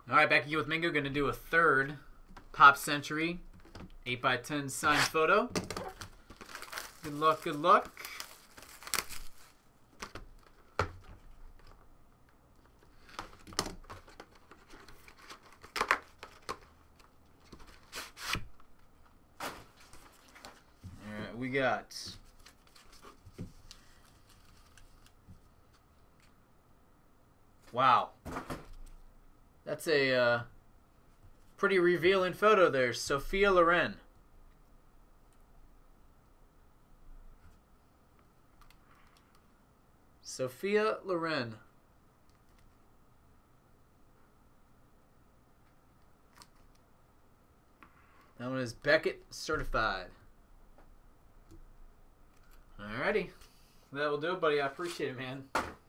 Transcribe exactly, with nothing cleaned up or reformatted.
All right, back again with Mingo. Going to do a third Pop Century eight by ten signed photo. Good luck, good luck. All right, we got wow. That's a uh, pretty revealing photo there. Sophia Loren. Sophia Loren. That one is Beckett certified. Alrighty. That will do it, buddy. I appreciate it, man.